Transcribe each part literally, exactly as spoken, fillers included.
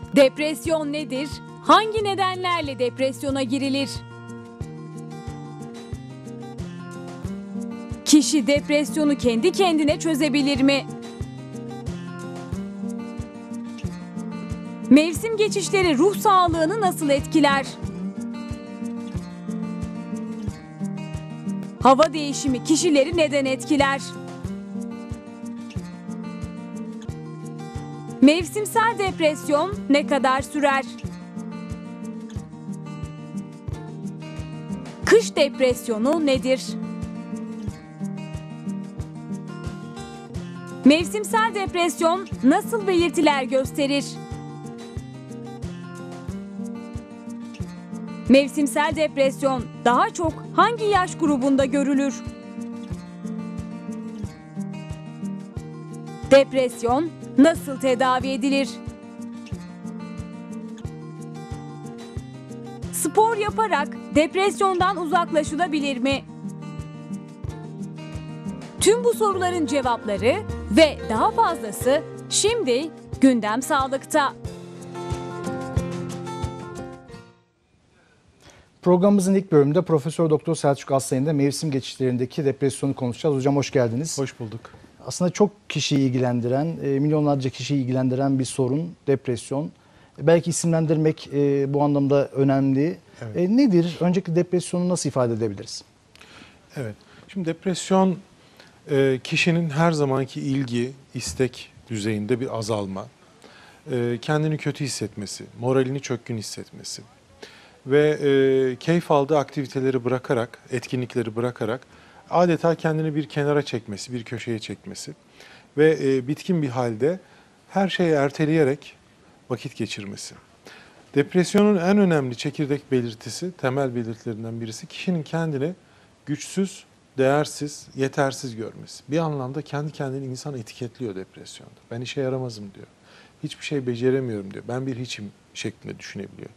Depresyon nedir? Hangi nedenlerle depresyona girilir? Kişi depresyonu kendi kendine çözebilir mi? Mevsim geçişleri ruh sağlığını nasıl etkiler? Hava değişimi kişileri neden etkiler? Mevsimsel depresyon ne kadar sürer? Kış depresyonu nedir? Mevsimsel depresyon nasıl belirtiler gösterir? Mevsimsel depresyon daha çok hangi yaş grubunda görülür? Depresyon nasıl tedavi edilir? Spor yaparak depresyondan uzaklaşılabilir mi? Tüm bu soruların cevapları ve daha fazlası şimdi Gündem Sağlık'ta. Programımızın ilk bölümünde Profesör Doktor Selçuk Aslan'la mevsim geçişlerindeki depresyonu konuşacağız. Hocam hoş geldiniz. Hoş bulduk. Aslında çok kişiyi ilgilendiren, milyonlarca kişiyi ilgilendiren bir sorun depresyon. Belki isimlendirmek bu anlamda önemli. Evet. Nedir? Öncelikle depresyonu nasıl ifade edebiliriz? Evet. Şimdi depresyon kişinin her zamanki ilgi, istek düzeyinde bir azalma, kendini kötü hissetmesi, moralini çökkün hissetmesi ve e, keyif aldığı aktiviteleri bırakarak, etkinlikleri bırakarak adeta kendini bir kenara çekmesi, bir köşeye çekmesi ve e, bitkin bir halde her şeyi erteleyerek vakit geçirmesi. Depresyonun en önemli çekirdek belirtisi, temel belirtilerinden birisi kişinin kendini güçsüz, değersiz, yetersiz görmesi. Bir anlamda kendi kendini insan etiketliyor depresyonda. Ben işe yaramazım diyor. Hiçbir şey beceremiyorum diyor. Ben bir hiçim şeklinde düşünebiliyor.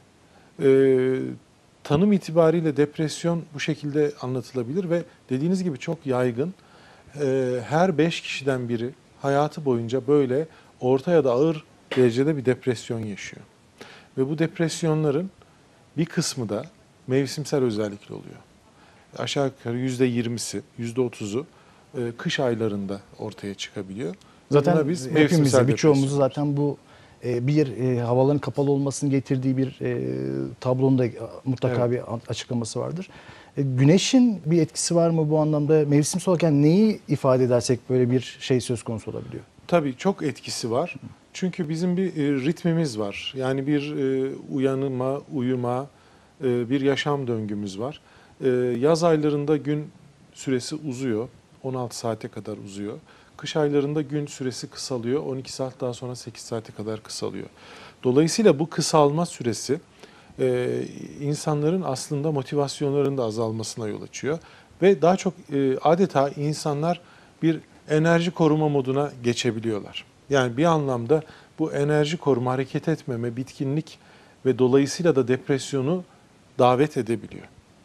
Ee, tanım itibariyle depresyon bu şekilde anlatılabilir ve dediğiniz gibi çok yaygın. Ee, her beş kişiden biri hayatı boyunca böyle orta ya da ağır derecede bir depresyon yaşıyor. Ve bu depresyonların bir kısmı da mevsimsel özellikli oluyor. Aşağı yukarı yüzde yirmisi, yüzde otuzu e, kış aylarında ortaya çıkabiliyor. Zaten biz hepimizde, birçoğumuzu zaten bu bir e, havaların kapalı olmasının getirdiği bir e, tablonun da mutlaka evet. bir açıklaması vardır. E, güneşin bir etkisi var mı bu anlamda? Mevsimsel olarak yani neyi ifade edersek böyle bir şey söz konusu olabiliyor? Tabii çok etkisi var. Çünkü bizim bir e, ritmimiz var. Yani bir e, uyanma, uyuma, e, bir yaşam döngümüz var. E, yaz aylarında gün süresi uzuyor. on altı saate kadar uzuyor. Kış aylarında gün süresi kısalıyor. on iki saat daha sonra sekiz saate kadar kısalıyor. Dolayısıyla bu kısalma süresi e, insanların aslında motivasyonlarının da azalmasına yol açıyor. Ve daha çok e, adeta insanlar bir enerji koruma moduna geçebiliyorlar. Yani bir anlamda bu enerji koruma, hareket etmeme, bitkinlik ve dolayısıyla da depresyonu davet edebiliyor.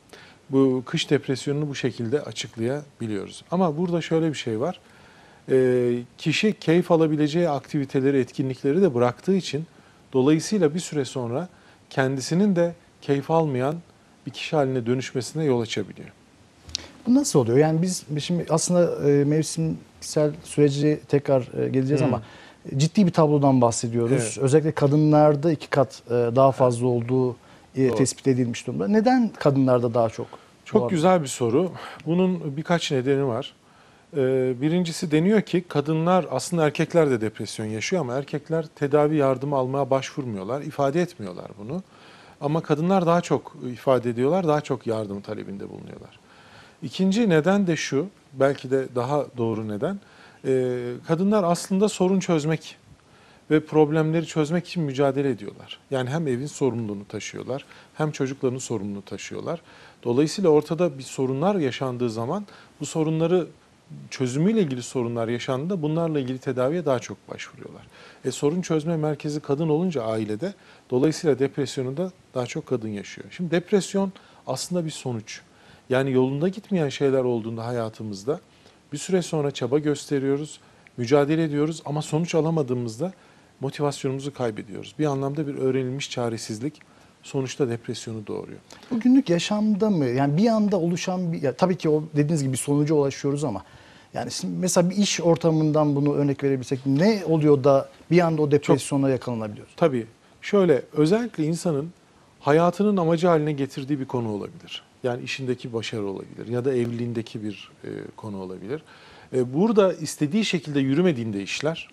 Bu kış depresyonunu bu şekilde açıklayabiliyoruz. Ama burada şöyle bir şey var. E, kişi keyif alabileceği aktiviteleri, etkinlikleri de bıraktığı için dolayısıyla bir süre sonra kendisinin de keyif almayan bir kişi haline dönüşmesine yol açabiliyor. Bu nasıl oluyor? Yani biz şimdi aslında e, mevsimsel süreci tekrar e, geleceğiz hmm. ama ciddi bir tablodan bahsediyoruz. Evet. Özellikle kadınlarda iki kat e, daha fazla olduğu e, tespit edilmiş durumda. Neden kadınlarda daha çok? Çok güzel bir soru. Bunun birkaç nedeni var. Birincisi deniyor ki kadınlar aslında erkekler de depresyon yaşıyor ama erkekler tedavi yardımı almaya başvurmuyorlar, ifade etmiyorlar bunu. Ama kadınlar daha çok ifade ediyorlar, daha çok yardım talebinde bulunuyorlar. İkinci neden de şu, belki de daha doğru neden, kadınlar aslında sorun çözmek ve problemleri çözmek için mücadele ediyorlar. Yani hem evin sorumluluğunu taşıyorlar, hem çocukların sorumluluğunu taşıyorlar. Dolayısıyla ortada bir sorunlar yaşandığı zaman bu sorunları çözümüyle ilgili sorunlar yaşandığında bunlarla ilgili tedaviye daha çok başvuruyorlar. E, sorun çözme merkezi kadın olunca ailede dolayısıyla depresyonu da daha çok kadın yaşıyor. Şimdi depresyon aslında bir sonuç. Yani yolunda gitmeyen şeyler olduğunda hayatımızda bir süre sonra çaba gösteriyoruz, mücadele ediyoruz ama sonuç alamadığımızda motivasyonumuzu kaybediyoruz. Bir anlamda bir öğrenilmiş çaresizlik sonuçta depresyonu doğuruyor. Bu günlük yaşamda mı? Yani bir anda oluşan bir, ya tabii ki o dediğiniz gibi bir sonuca ulaşıyoruz ama yani şimdi mesela bir iş ortamından bunu örnek verebilsek ne oluyor da bir anda o depresyona yakalanabiliyoruz? Tabii şöyle, özellikle insanın hayatının amacı haline getirdiği bir konu olabilir. Yani işindeki başarı olabilir ya da evliliğindeki bir e, konu olabilir. E, burada istediği şekilde yürümediğinde işler,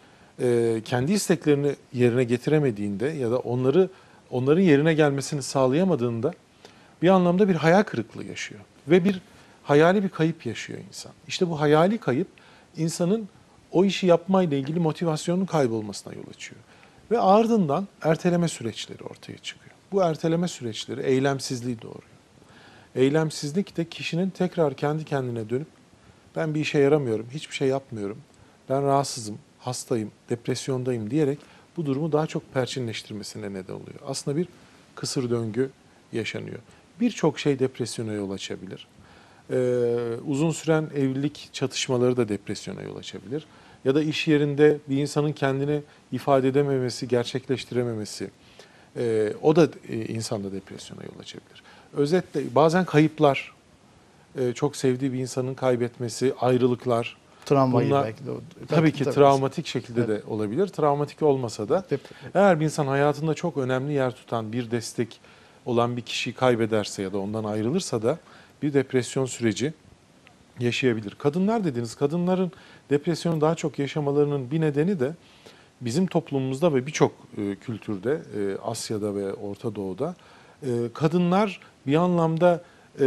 e, kendi isteklerini yerine getiremediğinde ya da onları onların yerine gelmesini sağlayamadığında bir anlamda bir hayal kırıklığı yaşıyor ve bir hayali bir kayıp yaşıyor insan. İşte bu hayali kayıp insanın o işi yapmayla ilgili motivasyonun kaybolmasına yol açıyor. Ve ardından erteleme süreçleri ortaya çıkıyor. Bu erteleme süreçleri eylemsizliği doğuruyor. Eylemsizlik de kişinin tekrar kendi kendine dönüp ben bir işe yaramıyorum, hiçbir şey yapmıyorum, ben rahatsızım, hastayım, depresyondayım diyerek bu durumu daha çok perçinleştirmesine neden oluyor. Aslında bir kısır döngü yaşanıyor. Birçok şey depresyona yol açabilir. Ee, uzun süren evlilik çatışmaları da depresyona yol açabilir. Ya da iş yerinde bir insanın kendini ifade edememesi, gerçekleştirememesi, e, o da e, insanda depresyona yol açabilir. Özetle bazen kayıplar, e, çok sevdiği bir insanın kaybetmesi, ayrılıklar. Travma gibi bunlar, belki de. O, tabii belki, ki tabii. travmatik şekilde Evet. de olabilir. Travmatik olmasa da Dep- eğer bir insan hayatında çok önemli yer tutan, bir destek olan bir kişiyi kaybederse ya da ondan ayrılırsa da bir depresyon süreci yaşayabilir. Kadınlar dediniz, kadınların depresyonu daha çok yaşamalarının bir nedeni de bizim toplumumuzda ve birçok e, kültürde, e, Asya'da ve Orta Doğu'da e, kadınlar bir anlamda e,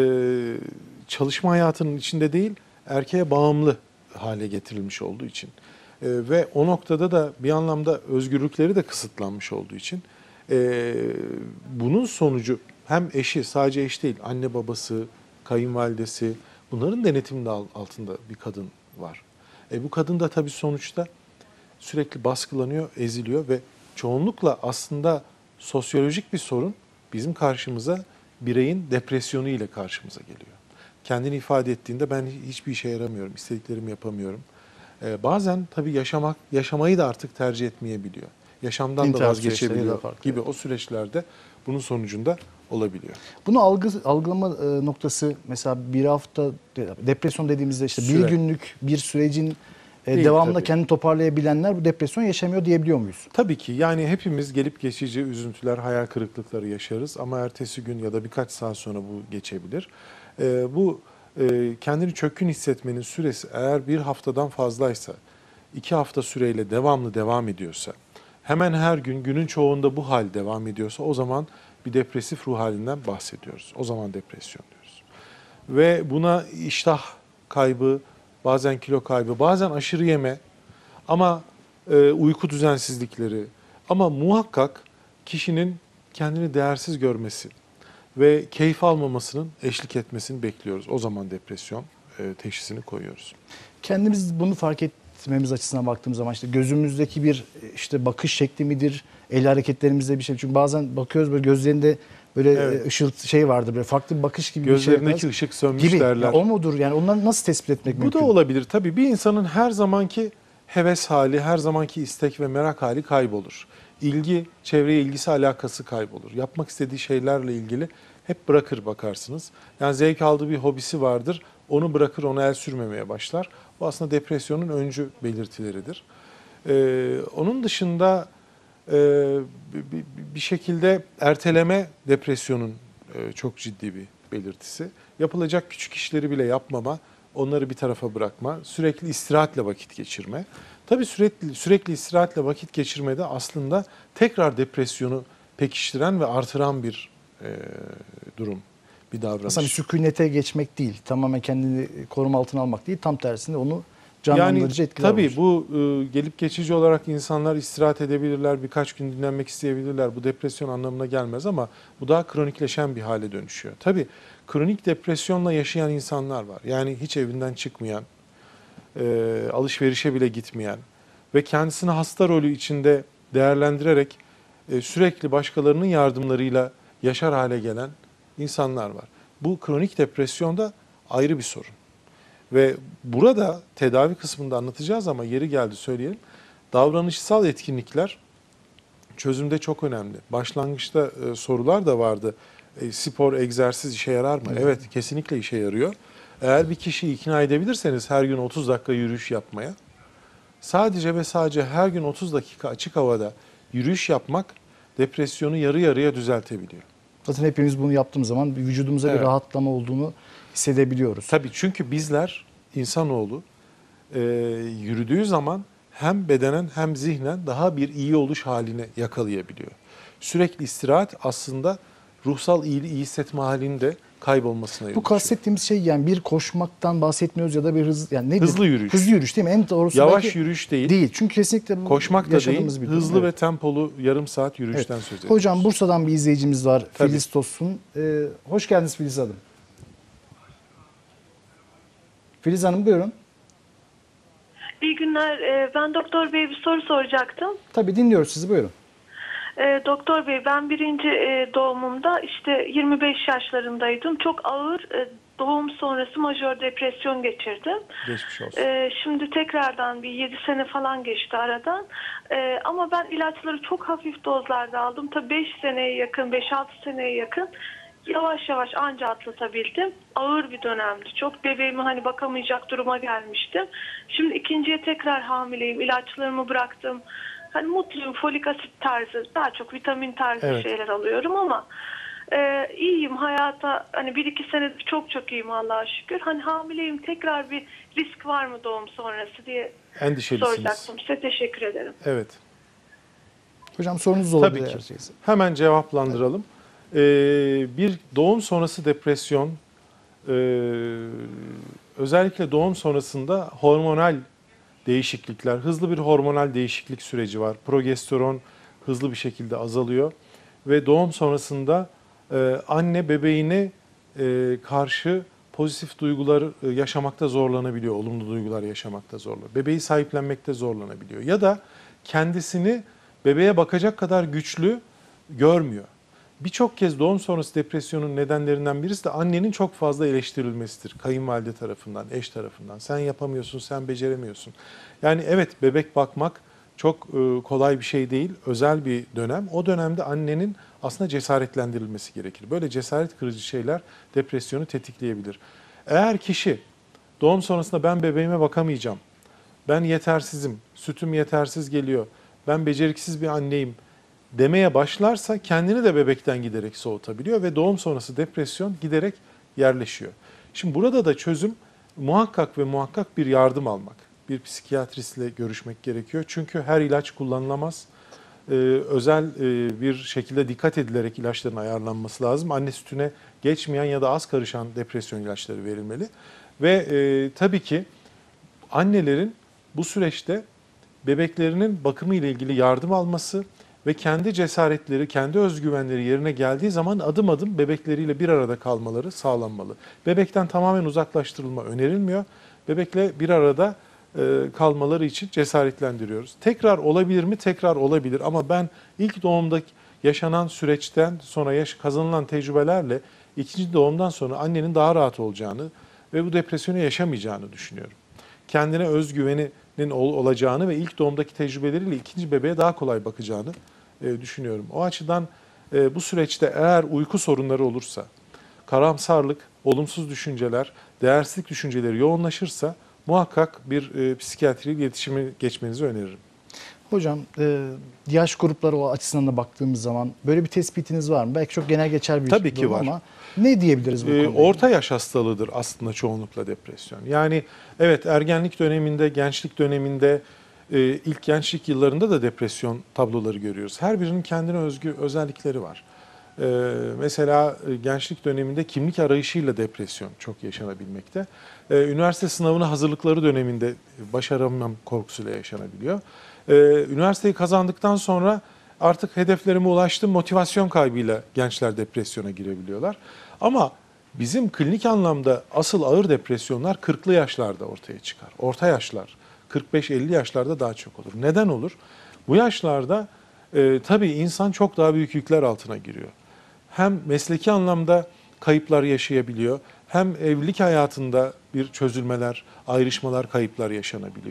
çalışma hayatının içinde değil, erkeğe bağımlı hale getirilmiş olduğu için e, ve o noktada da bir anlamda özgürlükleri de kısıtlanmış olduğu için e, bunun sonucu hem eşi, sadece eş değil, anne babası, kayınvalidesi, bunların denetiminde altında bir kadın var. E, bu kadın da tabii sonuçta sürekli baskılanıyor, eziliyor ve çoğunlukla aslında sosyolojik bir sorun bizim karşımıza bireyin depresyonu ile karşımıza geliyor. Kendini ifade ettiğinde ben hiçbir işe yaramıyorum, istediklerimi yapamıyorum. Ee, bazen tabii yaşamak, yaşamayı da artık tercih etmeyebiliyor. Yaşamdan İntihar da vazgeçebiliyor süreçleri de gibi o süreçlerde bunun sonucunda olabiliyor. Bunu algı, algılama e, noktası mesela bir hafta depresyon dediğimizde işte Süre. bir günlük bir sürecin e, Değil, devamında tabii. kendini toparlayabilenler bu depresyon yaşamıyor diyebiliyor muyuz? Tabii ki yani hepimiz gelip geçici üzüntüler, hayal kırıklıkları yaşarız ama ertesi gün ya da birkaç saat sonra bu geçebilir. Ee, bu e, kendini çökkün hissetmenin süresi eğer bir haftadan fazlaysa, iki hafta süreyle devamlı devam ediyorsa, hemen her gün günün çoğunda bu hal devam ediyorsa o zaman bir depresif ruh halinden bahsediyoruz. O zaman depresyon diyoruz. Ve buna iştah kaybı, bazen kilo kaybı, bazen aşırı yeme ama e, uyku düzensizlikleri ama muhakkak kişinin kendini değersiz görmesi ve keyif almamasının eşlik etmesini bekliyoruz. O zaman depresyon e, teşhisini koyuyoruz. Kendimiz bunu fark etmemiz açısından baktığımız zaman işte gözümüzdeki bir işte bakış şekli midir, el hareketlerimizde bir şey. Çünkü bazen bakıyoruz böyle gözlerinde böyle Evet. ışıl şey vardır, böyle farklı bir bakış gibi Gözlerindeki bir şey. ışık sönmüş gibi. derler. Ya o mudur yani onları nasıl tespit etmek Bu mümkün? da olabilir. Tabii bir insanın her zamanki heves hali, her zamanki istek ve merak hali kaybolur. İlgi, çevreye ilgisi, alakası kaybolur. Yapmak istediği şeylerle ilgili hep bırakır bakarsınız. Yani zevk aldığı bir hobisi vardır. Onu bırakır, ona el sürmemeye başlar. Bu aslında depresyonun öncü belirtileridir. Ee, onun dışında e, bir, bir şekilde erteleme depresyonun e, çok ciddi bir belirtisi. Yapılacak küçük işleri bile yapmama, onları bir tarafa bırakma, sürekli istirahatle vakit geçirme. Tabii sürekli sürekli istirahatle vakit geçirmede aslında tekrar depresyonu pekiştiren ve artıran bir e, durum, bir davranış. Aslında bir sükunete geçmek değil, tamamen kendini koruma altına almak değil, tam tersine onu canlandırıcı yani, etkiler tabii olur. bu e, gelip geçici olarak insanlar istirahat edebilirler, birkaç gün dinlenmek isteyebilirler. Bu depresyon anlamına gelmez ama bu daha kronikleşen bir hale dönüşüyor. Tabii kronik depresyonla yaşayan insanlar var. Yani hiç evinden çıkmayan, e, alışverişe bile gitmeyen ve kendisini hasta rolü içinde değerlendirerek e, sürekli başkalarının yardımlarıyla yaşar hale gelen insanlar var. Bu kronik depresyon da ayrı bir sorun. Ve burada tedavi kısmında anlatacağız ama yeri geldi söyleyelim. Davranışsal etkinlikler çözümde çok önemli. Başlangıçta e, sorular da vardı. E, spor, egzersiz işe yarar mı? Evet, kesinlikle işe yarıyor. Eğer bir kişiyi ikna edebilirseniz her gün otuz dakika yürüyüş yapmaya, sadece ve sadece her gün otuz dakika açık havada yürüyüş yapmak depresyonu yarı yarıya düzeltebiliyor. Zaten hepimiz bunu yaptığımız zaman vücudumuza Evet. bir rahatlama olduğunu hissedebiliyoruz. Tabii, çünkü bizler, insanoğlu e, yürüdüğü zaman hem bedenen hem zihnen daha bir iyi oluş haline yakalayabiliyor. Sürekli istirahat aslında ruhsal iyi, iyi hissetme halinin de kaybolmasına yol Bu açıyor. kastettiğimiz şey yani bir koşmaktan bahsetmiyoruz ya da bir hız yani nedir? Hızlı yürüyüş. Hızlı yürüyüş değil mi? En doğrusu Yavaş belki yürüyüş değil, değil. Çünkü kesinlikle bu koşmak da değil, yaşadığımız bir durum. hızlı Evet. ve tempolu yarım saat yürüyüşten Evet. söz ediyoruz. Hocam Bursa'dan bir izleyicimiz var. Tabii. Filiz Tosun. Ee, hoş geldiniz Filiz Hanım. Filiz Hanım buyurun. İyi günler. Ee, Ben Doktor Bey'e bir soru soracaktım. Tabii dinliyoruz sizi, buyurun. Ee, Doktor Bey, ben birinci e, doğumumda işte yirmi beş yaşlarındaydım. Çok ağır e, doğum sonrası majör depresyon geçirdim. Geçmiş olsun. Ee, Şimdi tekrardan bir yedi sene falan geçti aradan. Ee, Ama ben ilaçları çok hafif dozlarda aldım. Tabii beş seneye yakın, beş altı seneye yakın yavaş yavaş anca atlatabildim. Ağır bir dönemdi. Çok bebeğime hani bakamayacak duruma gelmiştim. Şimdi ikinciye tekrar hamileyim. İlaçlarımı bıraktım. Hani mutluyum. Folik asit tarzı, daha çok vitamin tarzı Evet. şeyler alıyorum ama e, iyiyim hayata. Hani bir iki senedir çok çok iyiyim Allah'a şükür. Hani hamileyim. Tekrar bir risk var mı doğum sonrası diye Endişelisiniz. soracaktım. Size teşekkür ederim. Evet. Hocam sorunuz olabilir. Tabii ki. eğer şeyse. Hemen cevaplandıralım. Ee, bir doğum sonrası depresyon, e, özellikle doğum sonrasında hormonal değişiklikler, hızlı bir hormonal değişiklik süreci var. Progesteron hızlı bir şekilde azalıyor ve doğum sonrasında e, anne bebeğine e, karşı pozitif duygular e, yaşamakta zorlanabiliyor, olumlu duygular yaşamakta zorlanıyor. Bebeği sahiplenmekte zorlanabiliyor ya da kendisini bebeğe bakacak kadar güçlü görmüyor. Birçok kez doğum sonrası depresyonun nedenlerinden birisi de annenin çok fazla eleştirilmesidir. Kayınvalide tarafından, eş tarafından. Sen yapamıyorsun, sen beceremiyorsun. Yani evet, bebek bakmak çok e, kolay bir şey değil. Özel bir dönem. O dönemde annenin aslında cesaretlendirilmesi gerekir. Böyle cesaret kırıcı şeyler depresyonu tetikleyebilir. Eğer kişi doğum sonrasında ben bebeğime bakamayacağım, ben yetersizim, sütüm yetersiz geliyor, ben beceriksiz bir anneyim demeye başlarsa kendini de bebekten giderek soğutabiliyor ve doğum sonrası depresyon giderek yerleşiyor. Şimdi burada da çözüm muhakkak ve muhakkak bir yardım almak. Bir psikiyatristle görüşmek gerekiyor. Çünkü her ilaç kullanılamaz. Ee, özel e, bir şekilde dikkat edilerek ilaçların ayarlanması lazım. Anne sütüne geçmeyen ya da az karışan depresyon ilaçları verilmeli. Ve e, tabii ki annelerin bu süreçte bebeklerinin bakımı ile ilgili yardım alması ve kendi cesaretleri, kendi özgüvenleri yerine geldiği zaman adım adım bebekleriyle bir arada kalmaları sağlanmalı. Bebekten tamamen uzaklaştırılma önerilmiyor. Bebekle bir arada e, kalmaları için cesaretlendiriyoruz. Tekrar olabilir mi? Tekrar olabilir. Ama ben ilk doğumda yaşanan süreçten sonra yaş kazanılan tecrübelerle ikinci doğumdan sonra annenin daha rahat olacağını ve bu depresyonu yaşamayacağını düşünüyorum. Kendine özgüveninin ol, olacağını ve ilk doğumdaki tecrübeleriyle ikinci bebeğe daha kolay bakacağını e, düşünüyorum. O açıdan e, bu süreçte eğer uyku sorunları olursa, karamsarlık, olumsuz düşünceler, değersizlik düşünceleri yoğunlaşırsa muhakkak bir e, psikiyatriyle iletişime geçmenizi öneririm. Hocam e, yaş grupları o açısından da baktığımız zaman böyle bir tespitiniz var mı? Belki çok genel geçer bir Tabii ki durum var. ama ne diyebiliriz bu Ee, konuda? orta yaş hastalığıdır aslında çoğunlukla depresyon. Yani evet, ergenlik döneminde, gençlik döneminde, e, ilk gençlik yıllarında da depresyon tabloları görüyoruz. Her birinin kendine özgü özellikleri var. Ee, mesela e, gençlik döneminde kimlik arayışıyla depresyon çok yaşanabilmekte. Ee, üniversite sınavına hazırlıkları döneminde başaramam korkusuyla yaşanabiliyor. Ee, üniversiteyi kazandıktan sonra artık hedeflerime ulaştım, motivasyon kaybıyla gençler depresyona girebiliyorlar. Ama bizim klinik anlamda asıl ağır depresyonlar kırklı yaşlarda ortaya çıkar. Orta yaşlar, kırk beş elli yaşlarda daha çok olur. Neden olur? Bu yaşlarda e, tabii insan çok daha büyük yükler altına giriyor. Hem mesleki anlamda kayıplar yaşayabiliyor, hem evlilik hayatında bir çözülmeler, ayrışmalar, kayıplar yaşanabiliyor.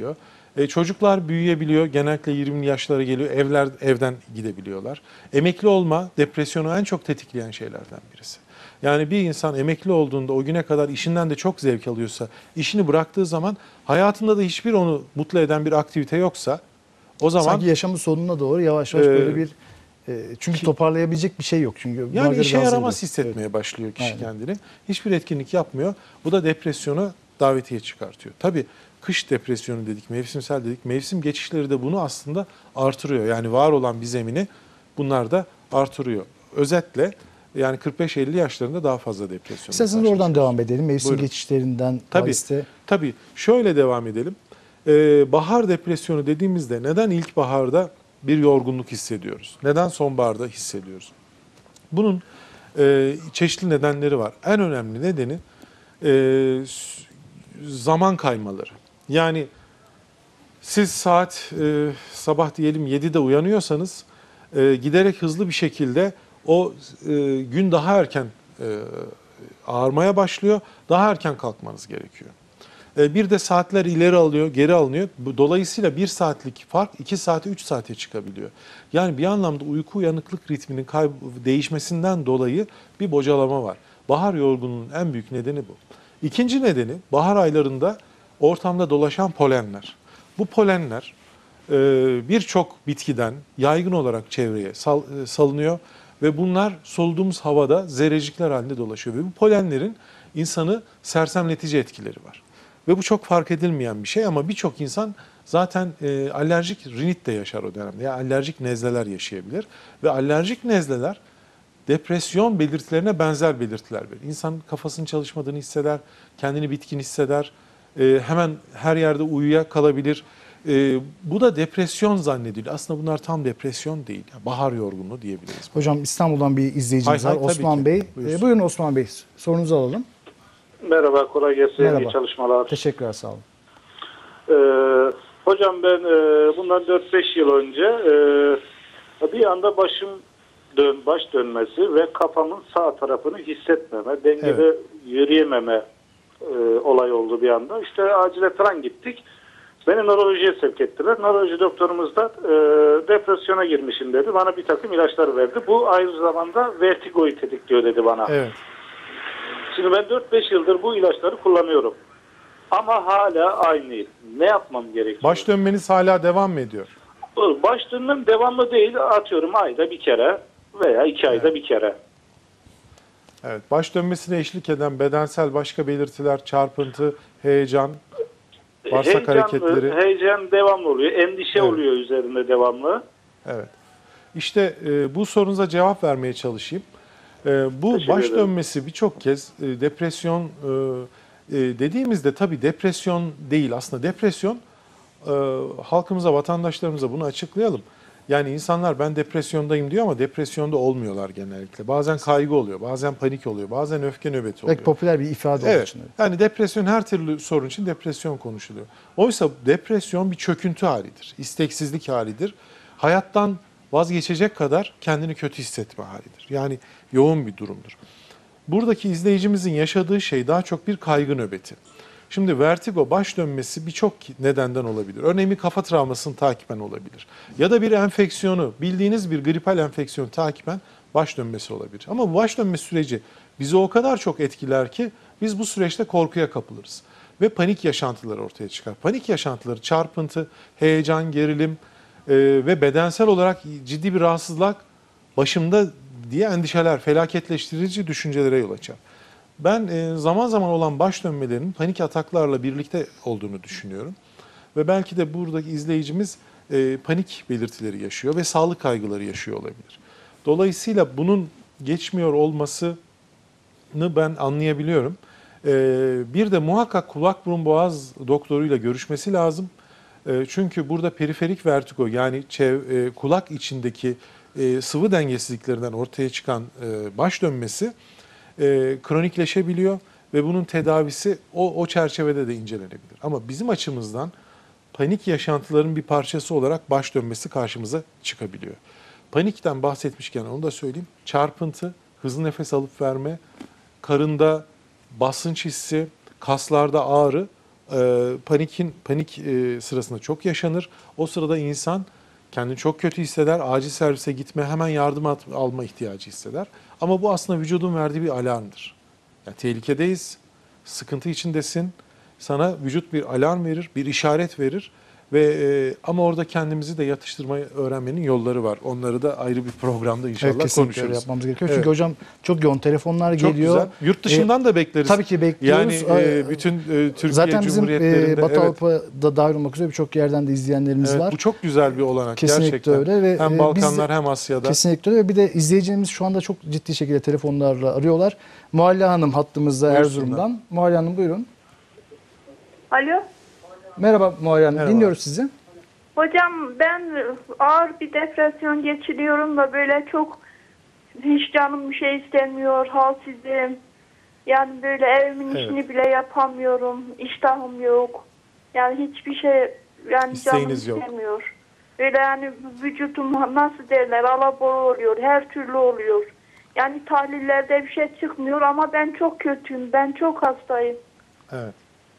E, çocuklar büyüyebiliyor. Genellikle yirmili yaşlara geliyor. Evler evden gidebiliyorlar. Emekli olma depresyonu en çok tetikleyen şeylerden birisi. Yani bir insan emekli olduğunda o güne kadar işinden de çok zevk alıyorsa, işini bıraktığı zaman hayatında da hiçbir onu mutlu eden bir aktivite yoksa o zaman sanki yaşamın sonuna doğru yavaş yavaş e, böyle bir e, çünkü ki, toparlayabilecek bir şey yok çünkü. yani işe bazıları yaramaz hazır. hissetmeye Evet. başlıyor kişi Aynen. kendini. Hiçbir etkinlik yapmıyor. Bu da depresyonu davetiye çıkartıyor. Tabii kış depresyonu dedik, mevsimsel dedik. Mevsim geçişleri de bunu aslında artırıyor. Yani var olan bir zemini bunlar da artırıyor. Özetle yani kırk beş elli yaşlarında daha fazla depresyon. İsterseniz oradan devam edelim. Mevsim Buyurun. geçişlerinden Tabii, bahiste. tabii. Şöyle devam edelim. Ee, bahar depresyonu dediğimizde neden ilkbaharda bir yorgunluk hissediyoruz? Neden sonbaharda hissediyoruz? Bunun e, çeşitli nedenleri var. En önemli nedeni e, zaman kaymaları. Yani siz saat e, sabah diyelim yedide uyanıyorsanız e, giderek hızlı bir şekilde o e, gün daha erken e, ağarmaya başlıyor. Daha erken kalkmanız gerekiyor. E, bir de saatler ileri alıyor, geri alınıyor. Dolayısıyla bir saatlik fark iki saate, üç saate çıkabiliyor. Yani bir anlamda uyku uyanıklık ritminin kayb- değişmesinden dolayı bir bocalama var. Bahar yorgunluğunun en büyük nedeni bu. İkinci nedeni bahar aylarında ortamda dolaşan polenler. Bu polenler e, birçok bitkiden yaygın olarak çevreye sal, e, salınıyor ve bunlar soluduğumuz havada zerrecikler halinde dolaşıyor. Ve bu polenlerin insanı sersemletici etkileri var. Ve bu çok fark edilmeyen bir şey ama birçok insan zaten e, alerjik rinit de yaşar o dönemde. Yani alerjik nezleler yaşayabilir. Ve alerjik nezleler depresyon belirtilerine benzer belirtiler verir. İnsan kafasının çalışmadığını hisseder, kendini bitkin hisseder, e, hemen her yerde uyuyakalabilir. E, bu da depresyon zannediliyor. Aslında bunlar tam depresyon değil. Yani bahar yorgunluğu diyebiliriz. Hocam İstanbul'dan bir izleyicimiz Hay hay, var. tabii Osman ki. Bey. Buyursun. E, buyurun Osman Bey. Sorunuzu alalım. Merhaba, kolay gelsin. Merhaba. İyi çalışmalar. Teşekkürler, sağ olun. Ee, hocam ben e, bundan dört beş yıl önce e, bir anda başım dön, baş dönmesi ve kafamın sağ tarafını hissetmeme, dengede Evet. yürüyememe e, olay oldu bir anda. İşte acile falan gittik. Beni nörolojiye sevk ettiler. Nöroloji doktorumuz da e, depresyona girmişim dedi. Bana bir takım ilaçlar verdi. Bu aynı zamanda vertigoyu tetikliyor dedi bana. Evet. Şimdi ben dört beş yıldır bu ilaçları kullanıyorum. Ama hala aynıyım. Ne yapmam gerekiyor? Baş dönmeniz hala devam mı ediyor? Baş dönmem devamlı değil. Atıyorum ayda bir kere veya iki ayda Evet. bir kere. Evet. Baş dönmesine eşlik eden bedensel başka belirtiler, çarpıntı, heyecan, bağırsak hareketleri. Heyecan devamlı oluyor. Endişe Evet. oluyor üzerinde devamlı. Evet. İşte e, bu sorunuza cevap vermeye çalışayım. E, bu Teşekkür baş ederim. dönmesi birçok kez e, depresyon e, e, dediğimizde tabii depresyon değil. Aslında depresyon e, halkımıza, vatandaşlarımıza bunu açıklayalım. Yani insanlar ben depresyondayım diyor ama depresyonda olmuyorlar genellikle. Bazen kaygı oluyor, bazen panik oluyor, bazen öfke nöbeti oluyor. Belki popüler bir ifade olduğu Evet. için. Evet. Yani depresyon her türlü sorun için depresyon konuşuluyor. Oysa depresyon bir çöküntü halidir. İsteksizlik halidir. Hayattan vazgeçecek kadar kendini kötü hissetme halidir. Yani yoğun bir durumdur. Buradaki izleyicimizin yaşadığı şey daha çok bir kaygı nöbeti. Şimdi vertigo, baş dönmesi birçok nedenden olabilir. Örneğin bir kafa travmasını takiben olabilir. Ya da bir enfeksiyonu, bildiğiniz bir gripal enfeksiyonu takiben baş dönmesi olabilir. Ama bu baş dönme süreci bizi o kadar çok etkiler ki biz bu süreçte korkuya kapılırız. Ve panik yaşantıları ortaya çıkar. Panik yaşantıları çarpıntı, heyecan, gerilim e, ve bedensel olarak ciddi bir rahatsızlık başımda diye endişeler, felaketleştirici düşüncelere yol açar. Ben e, zaman zaman olan baş dönmelerinin panik ataklarla birlikte olduğunu düşünüyorum. Ve belki de buradaki izleyicimiz e, panik belirtileri yaşıyor ve sağlık kaygıları yaşıyor olabilir. Dolayısıyla bunun geçmiyor olmasını ben anlayabiliyorum. E, bir de muhakkak kulak burun boğaz doktoruyla görüşmesi lazım. E, çünkü burada periferik vertigo yani çev, e, kulak içindeki e, sıvı dengesizliklerinden ortaya çıkan e, baş dönmesi e, kronikleşebiliyor ve bunun tedavisi o, o çerçevede de incelenebilir. Ama bizim açımızdan panik yaşantıların bir parçası olarak baş dönmesi karşımıza çıkabiliyor. Panikten bahsetmişken onu da söyleyeyim. Çarpıntı, hızlı nefes alıp verme, karında basınç hissi, kaslarda ağrı e, panikin panik e, sırasında çok yaşanır. O sırada insan kendini çok kötü hisseder, acil servise gitme, hemen yardım at- alma ihtiyacı hisseder. Ama bu aslında vücudun verdiği bir alarmdır. Yani tehlikedeyiz, sıkıntı içindesin. Sana vücut bir alarm verir, bir işaret verir. Ve e, ama orada kendimizi de yatıştırmayı öğrenmenin yolları var. Onları da ayrı bir programda inşallah Evet, kesinlikle öyle konuşuruz. yapmamız gerekiyor. Evet. Çünkü hocam çok yoğun telefonlar Çok geliyor. güzel. Yurt dışından Ee, da bekleriz. tabii ki bekliyoruz. Yani e, Ee, bütün e, Türkiye Zaten bizim Cumhuriyetlerinde. e, Batı evet, Avrupa'da dahil olmak üzere birçok yerden de izleyenlerimiz evet, var. bu çok güzel bir olanak Kesinlikle gerçekten. öyle ve, hem e, Balkanlar biz de- hem Asya'da. Kesinlikle öyle. Bir de izleyicilerimiz şu anda çok ciddi şekilde telefonlarla arıyorlar. Muhalla Hanım hattımızda Buyursunlar. Erzurum'dan. Muhalla Hanım buyurun. Alo. Merhaba Muhalla Hanım. Merhaba. Dinliyoruz sizi. Hocam ben ağır bir depresyon geçiriyorum da böyle çok hiç canım bir şey istemiyor, halsizim. Yani böyle evimin Evet. işini bile yapamıyorum, iştahım yok. Yani hiçbir şey yani İsteğiniz canım yok. istemiyor. Böyle yani vücudum nasıl derler alabora oluyor, her türlü oluyor. Yani tahlillerde bir şey çıkmıyor ama ben çok kötüyüm, ben çok hastayım. Evet.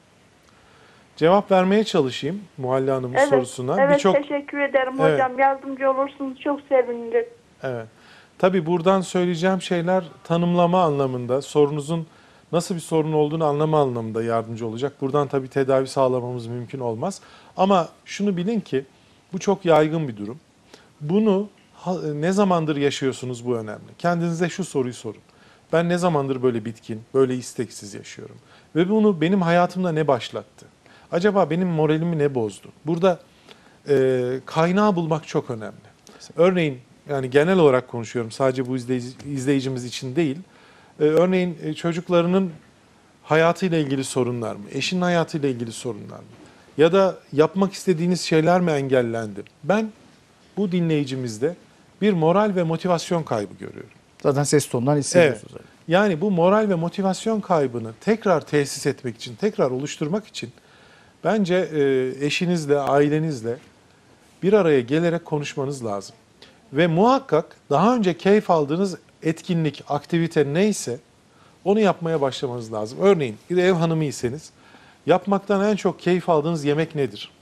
Cevap vermeye çalışayım Muhalla Hanım'ın Evet, sorusuna. evet Birçok teşekkür ederim Evet. hocam. Yardımcı olursunuz çok sevinirim. Evet. Tabii buradan söyleyeceğim şeyler tanımlama anlamında, sorunuzun nasıl bir sorun olduğunu anlama anlamında yardımcı olacak. Buradan tabii tedavi sağlamamız mümkün olmaz. Ama şunu bilin ki bu çok yaygın bir durum. Bunu ha- ne zamandır yaşıyorsunuz bu önemli. Kendinize şu soruyu sorun. Ben ne zamandır böyle bitkin, böyle isteksiz yaşıyorum? Ve bunu benim hayatımda ne başlattı? Acaba benim moralimi ne bozdu? Burada e, kaynağı bulmak çok önemli. Örneğin yani genel olarak konuşuyorum sadece bu izleyici, izleyicimiz için değil. E, örneğin e, çocuklarının hayatıyla ilgili sorunlar mı? Eşinin hayatıyla ilgili sorunlar mı? Ya da yapmak istediğiniz şeyler mi engellendi? Ben bu dinleyicimizde bir moral ve motivasyon kaybı görüyorum. Zaten ses tonundan hissediyorsunuz. Evet. Yani bu moral ve motivasyon kaybını tekrar tesis etmek için, tekrar oluşturmak için bence e, eşinizle, ailenizle bir araya gelerek konuşmanız lazım. Ve muhakkak daha önce keyif aldığınız etkinlik, aktivite neyse onu yapmaya başlamanız lazım. Örneğin bir ev hanımıysanız yapmaktan en çok keyif aldığınız yemek nedir?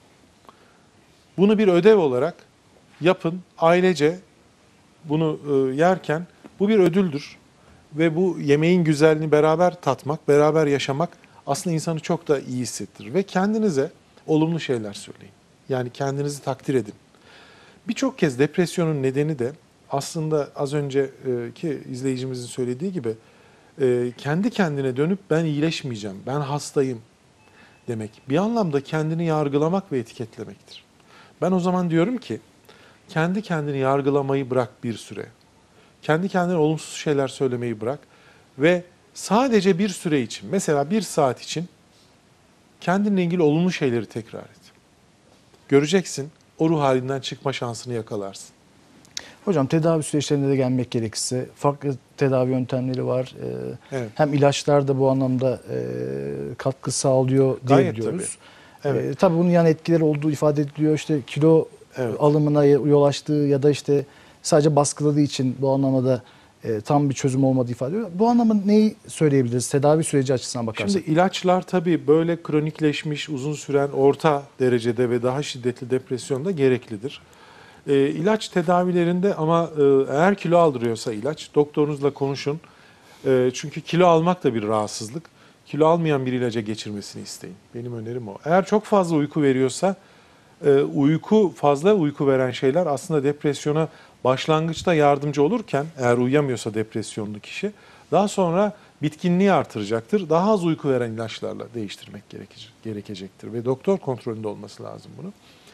Bunu bir ödev olarak yapın, ailece bunu e, yerken bu bir ödüldür. Ve bu yemeğin güzelliğini beraber tatmak, beraber yaşamak aslında insanı çok da iyi hissettirir. Ve kendinize olumlu şeyler söyleyin. Yani kendinizi takdir edin. Birçok kez depresyonun nedeni de aslında az önceki izleyicimizin söylediği gibi e, kendi kendine dönüp ben iyileşmeyeceğim, ben hastayım demek. Bir anlamda kendini yargılamak ve etiketlemektir. Ben o zaman diyorum ki kendi kendini yargılamayı bırak bir süre. Kendi kendine olumsuz şeyler söylemeyi bırak ve sadece bir süre için, mesela bir saat için kendinle ilgili olumlu şeyleri tekrar et. Göreceksin, o ruh halinden çıkma şansını yakalarsın. Hocam tedavi süreçlerine de gelmek gerekirse farklı tedavi yöntemleri var. Ee, Evet. Hem ilaçlar da bu anlamda e, katkı sağlıyor Gayet diyebiliyoruz. tabii. Evet. Ee, tabii bunun yan etkileri olduğu ifade ediliyor. İşte kilo Evet. alımına yol açtığı ya da işte sadece baskıladığı için bu anlamda e, tam bir çözüm olmadığı ifade ediyor. Bu anlamda neyi söyleyebiliriz tedavi süreci açısından bakarsak? Şimdi ilaçlar tabii böyle kronikleşmiş, uzun süren orta derecede ve daha şiddetli depresyonda gereklidir. E, ilaç tedavilerinde ama e, eğer kilo aldırıyorsa ilaç, doktorunuzla konuşun. E, çünkü kilo almak da bir rahatsızlık. Kilo almayan bir ilaca geçirmesini isteyin. Benim önerim o. Eğer çok fazla uyku veriyorsa, e, uyku fazla uyku veren şeyler aslında depresyona başlangıçta yardımcı olurken, eğer uyuyamıyorsa depresyonlu kişi, daha sonra bitkinliği artıracaktır. Daha az uyku veren ilaçlarla değiştirmek gerekecektir ve doktor kontrolünde olması lazım bunu.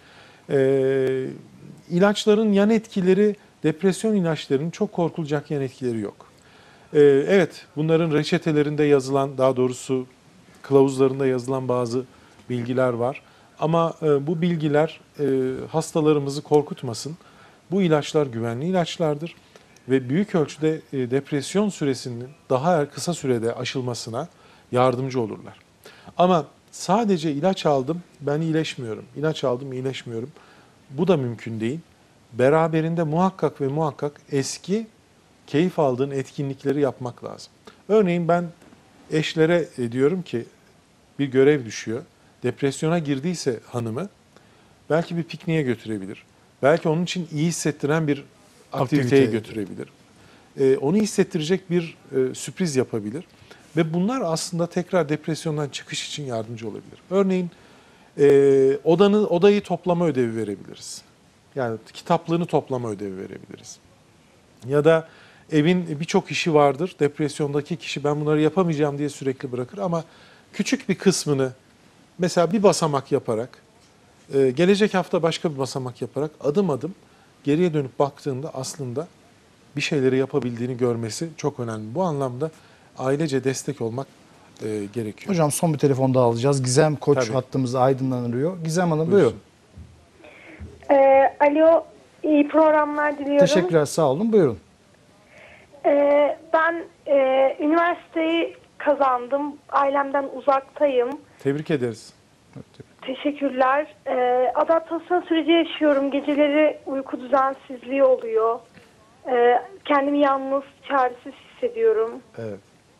Ee, ilaçların yan etkileri, depresyon ilaçlarının çok korkulacak yan etkileri yok. Ee, evet, bunların reçetelerinde yazılan, daha doğrusu kılavuzlarında yazılan bazı bilgiler var. Ama e, bu bilgiler e, hastalarımızı korkutmasın. Bu ilaçlar güvenli ilaçlardır ve büyük ölçüde e, depresyon süresinin daha kısa sürede aşılmasına yardımcı olurlar. Ama sadece ilaç aldım, ben iyileşmiyorum. İlaç aldım, iyileşmiyorum. Bu da mümkün değil. Beraberinde muhakkak ve muhakkak eski keyif aldığın etkinlikleri yapmak lazım. Örneğin ben eşlere diyorum ki bir görev düşüyor. depresyona girdiyse hanımı belki bir pikniğe götürebilir. Belki onun için iyi hissettiren bir aktiviteye Aktivite. götürebilir. Ee, onu hissettirecek bir e, sürpriz yapabilir. Ve bunlar aslında tekrar depresyondan çıkış için yardımcı olabilir. Örneğin e, odanı, odayı toplama ödevi verebiliriz. Yani kitaplığını toplama ödevi verebiliriz. Ya da evin birçok işi vardır. Depresyondaki kişi ben bunları yapamayacağım diye sürekli bırakır ama küçük bir kısmını mesela bir basamak yaparak, e, gelecek hafta başka bir basamak yaparak adım adım geriye dönüp baktığında aslında bir şeyleri yapabildiğini görmesi çok önemli. Bu anlamda ailece destek olmak e, gerekiyor. Hocam son bir telefon daha alacağız. Gizem Koç Tabii. hattımızda Aydın'dan arıyor. Gizem Hanım Buyursun. buyurun. Ee, alo, iyi programlar diliyorum. Teşekkürler, sağ olun. Buyurun. Ee, ben e, üniversiteyi kazandım. Ailemden uzaktayım. Tebrik ederiz. Teşekkürler. Ee, adaptasyon süreci yaşıyorum. Geceleri uyku düzensizliği oluyor. Ee, kendimi yalnız, çaresiz hissediyorum. Evet.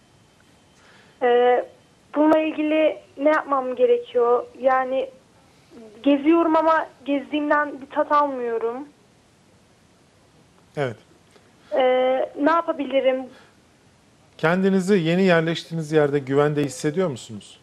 Ee, bununla ilgili ne yapmam gerekiyor? Yani geziyorum ama gezdiğimden bir tat almıyorum. Evet. Ee, ne yapabilirim? Kendinizi yeni yerleştiğiniz yerde güvende hissediyor musunuz?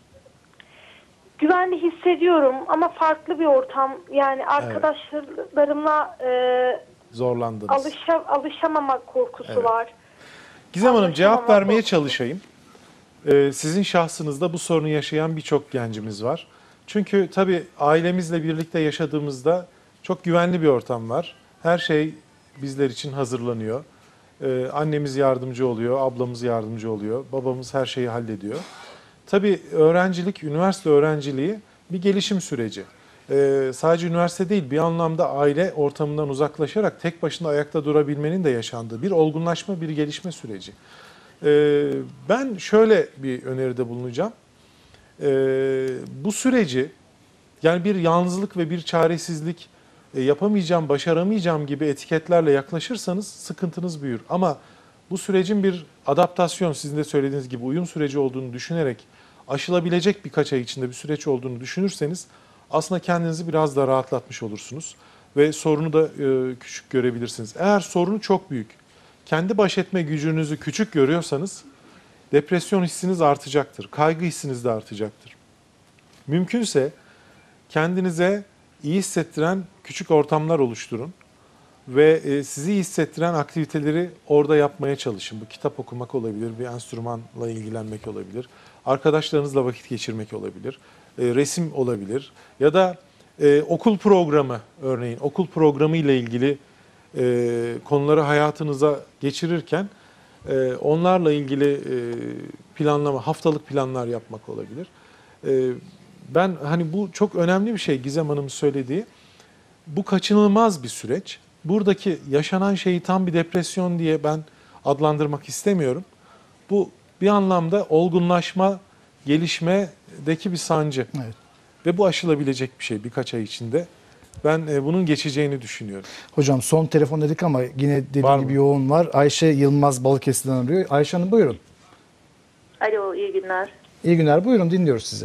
Güvenli hissediyorum ama farklı bir ortam. Yani arkadaşlarımla e, Zorlandınız. alışa, alışamamak korkusu Evet. var. Gizem Hanım, cevap Anlaşamamak vermeye korkusu. çalışayım. Ee, sizin şahsınızda bu sorunu yaşayan birçok gencimiz var. Çünkü tabii ailemizle birlikte yaşadığımızda çok güvenli bir ortam var. Her şey bizler için hazırlanıyor. Ee, annemiz yardımcı oluyor, ablamız yardımcı oluyor, babamız her şeyi hallediyor. Tabii öğrencilik, üniversite öğrenciliği bir gelişim süreci. Ee, sadece üniversite değil, bir anlamda aile ortamından uzaklaşarak tek başına ayakta durabilmenin de yaşandığı bir olgunlaşma, bir gelişme süreci. Ee, ben şöyle bir öneride bulunacağım. Ee, bu süreci, yani bir yalnızlık ve bir çaresizlik, e, yapamayacağım, başaramayacağım gibi etiketlerle yaklaşırsanız sıkıntınız büyür. Ama bu sürecin bir adaptasyon, sizin de söylediğiniz gibi uyum süreci olduğunu düşünerek aşılabilecek birkaç ay içinde bir süreç olduğunu düşünürseniz aslında kendinizi biraz da rahatlatmış olursunuz ve sorunu da e, küçük görebilirsiniz. Eğer sorunu çok büyük, kendi baş etme gücünüzü küçük görüyorsanız depresyon hissiniz artacaktır, kaygı hissiniz de artacaktır. Mümkünse kendinize iyi hissettiren küçük ortamlar oluşturun ve e, sizi iyi hissettiren aktiviteleri orada yapmaya çalışın. Bu kitap okumak olabilir, bir enstrümanla ilgilenmek olabilir, arkadaşlarınızla vakit geçirmek olabilir, e, resim olabilir ya da e, okul programı, örneğin okul programı ile ilgili e, konuları hayatınıza geçirirken e, onlarla ilgili e, planlama, haftalık planlar yapmak olabilir. E, ben hani bu çok önemli bir şey Gizem Hanım'ın söylediği. Bu kaçınılmaz bir süreç. Buradaki yaşanan şeyi tam bir depresyon diye ben adlandırmak istemiyorum. Bu bir anlamda olgunlaşma, gelişmedeki bir sancı. Evet. Ve bu aşılabilecek bir şey birkaç ay içinde. Ben e, bunun geçeceğini düşünüyorum. Hocam son telefon dedik ama yine Var dediğim mı? gibi yoğun var. Ayşe Yılmaz Balıkesir'den arıyor. Ayşe Hanım buyurun. Alo, iyi günler. İyi günler, buyurun, dinliyoruz sizi.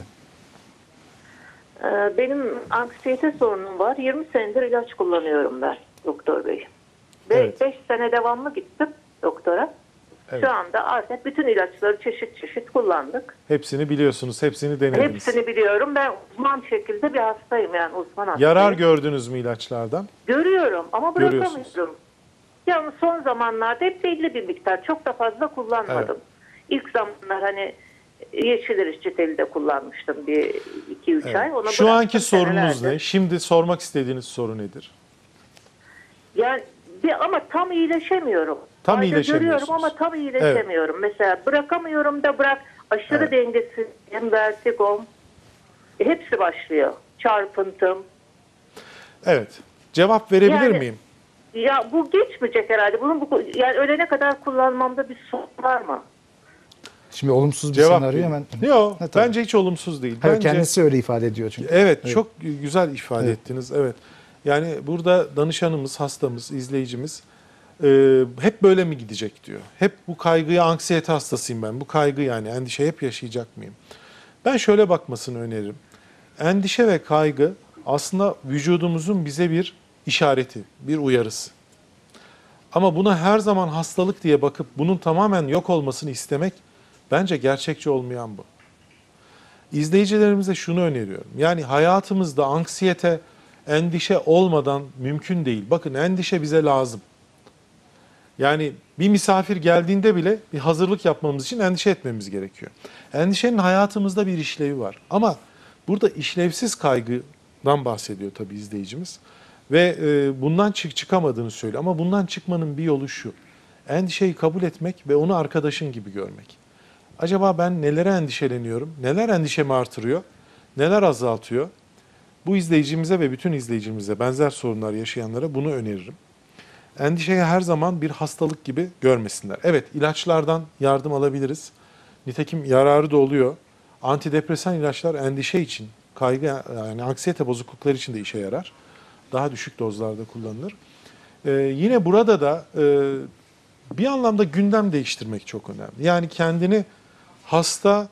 Ee, Benim anksiyete sorunum var. yirmi senedir ilaç kullanıyorum ben doktor bey. Ve Evet. beş sene devamlı gittim doktora. Evet. Şu anda artık bütün ilaçları çeşit çeşit kullandık. Hepsini biliyorsunuz, hepsini denediniz. Hepsini biliyorum. Ben uzman şekilde bir hastayım, yani uzman hastayım. Yarar gördünüz mü ilaçlardan? Görüyorum ama Görüyorsunuz. bırakamıyorum. Yani son zamanlarda hep belli bir miktar, çok da fazla kullanmadım. İlk zamanlar hani yeşil reçeteli de kullanmıştım bir iki üç Evet. ay. Onu Şu bıraktım anki sorunuz senelerdir. ne? Şimdi sormak istediğiniz soru nedir? Yani bir, ama tam iyileşemiyorum. Tam Fayda iyileşemiyorsunuz. görüyorum ama tam iyileşemiyorum. Mesela bırakamıyorum da bırak, aşırı Evet. dengesizliğim, vertigom, e, hepsi başlıyor. Çarpıntım. Evet. Cevap verebilir Yani- miyim? Ya bu geçmeyecek herhalde. Bunun bu, yani ölene kadar kullanmamda bir sorun var mı? Şimdi olumsuz bir Cevap senaryo vereyim. hemen. Yok, Ne, tabii. bence hiç olumsuz değil. Hayır, Bence, kendisi öyle ifade ediyor çünkü. evet, Evet. çok güzel ifade Evet. ettiniz. Evet. Yani burada danışanımız, hastamız, izleyicimiz e, hep böyle mi gidecek diyor. Hep bu kaygıya, anksiyete hastasıyım ben. Bu kaygı, yani endişe hep yaşayacak mıyım? Ben şöyle bakmasını öneririm. endişe ve kaygı aslında vücudumuzun bize bir işareti, bir uyarısı. Ama buna her zaman hastalık diye bakıp bunun tamamen yok olmasını istemek bence gerçekçi olmayan bu. İzleyicilerimize şunu öneriyorum. Yani hayatımızda anksiyete, endişe olmadan mümkün değil. Bakın endişe bize lazım. Yani bir misafir geldiğinde bile bir hazırlık yapmamız için endişe etmemiz gerekiyor. Endişenin hayatımızda bir işlevi var. Ama burada işlevsiz kaygıdan bahsediyor tabii izleyicimiz. Ve e, bundan çık çıkamadığını söylüyor. Ama bundan çıkmanın bir yolu şu. Endişeyi kabul etmek ve onu arkadaşın gibi görmek. Acaba ben nelere endişeleniyorum? Neler endişemi artırıyor? Neler azaltıyor? Bu izleyicimize ve bütün izleyicimize benzer sorunlar yaşayanlara bunu öneririm. Endişeyi her zaman bir hastalık gibi görmesinler. Evet, ilaçlardan yardım alabiliriz. Nitekim yararı da oluyor. Antidepresan ilaçlar endişe için, kaygı yani anksiyete bozuklukları için de işe yarar. Daha düşük dozlarda kullanılır. Ee, yine burada da e, bir anlamda gündem değiştirmek çok önemli. Yani kendini hasta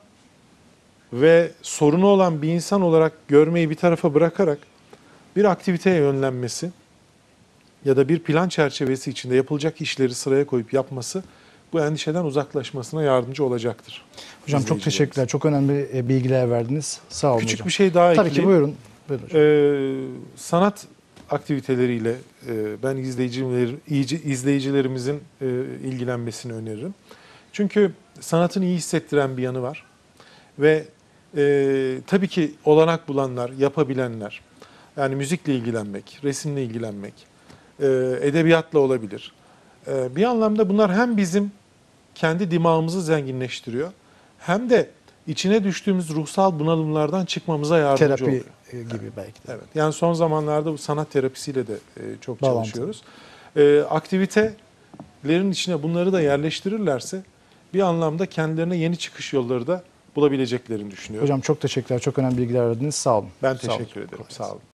ve sorunu olan bir insan olarak görmeyi bir tarafa bırakarak bir aktiviteye yönlenmesi ya da bir plan çerçevesi içinde yapılacak işleri sıraya koyup yapması bu endişeden uzaklaşmasına yardımcı olacaktır. Hocam çok teşekkürler. Çok önemli bilgiler verdiniz. Sağ olun Küçük hocam. bir şey daha Tabii ekleyeyim. ki buyurun. Buyurun hocam. Ee, sanat aktiviteleriyle e, ben izleyiciler, iyice- izleyicilerimizin e, ilgilenmesini öneririm. Çünkü sanatın iyi hissettiren bir yanı var. Ve e, tabii ki olanak bulanlar, yapabilenler, yani müzikle ilgilenmek, resimle ilgilenmek, e, edebiyatla olabilir. E, bir anlamda bunlar hem bizim kendi dimağımızı zenginleştiriyor, hem de içine düştüğümüz ruhsal bunalımlardan çıkmamıza yardımcı Terapi oluyor. gibi belki de. Evet. Yani son zamanlarda bu sanat terapisiyle de e, çok Bağlantılı. çalışıyoruz. E, aktivitelerin içine bunları da yerleştirirlerse bir anlamda kendilerine yeni çıkış yolları da bulabileceklerini düşünüyorum. Hocam çok teşekkürler. Çok önemli bilgiler verdiniz. Sağ olun. Ben Sağ olun. teşekkür ederim. Sağ olun.